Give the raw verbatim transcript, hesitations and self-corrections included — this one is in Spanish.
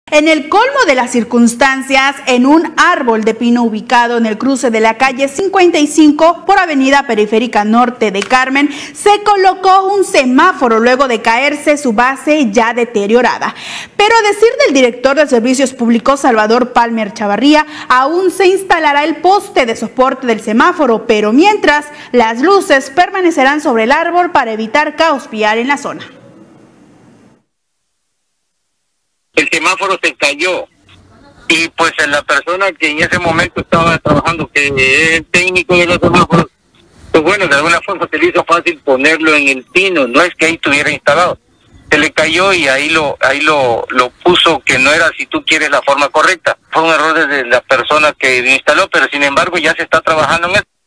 En el colmo de las circunstancias, en un árbol de pino ubicado en el cruce de la calle cincuenta y cinco por Avenida Periférica Norte de Carmen, se colocó un semáforo luego de caerse su base ya deteriorada. Pero a decir del director de Servicios Públicos, Salvador Palmer Chavarría, aún se instalará el poste de soporte del semáforo, pero mientras, las luces permanecerán sobre el árbol para evitar caos vial en la zona. El semáforo se cayó y pues la persona que en ese momento estaba trabajando, que es el técnico de los semáforos, pues bueno, de alguna forma se le hizo fácil ponerlo en el pino, no es que ahí estuviera instalado, se le cayó y ahí lo ahí lo, lo puso que no era, si tú quieres, la forma correcta. Fue un error de la persona que lo instaló, pero sin embargo ya se está trabajando en eso.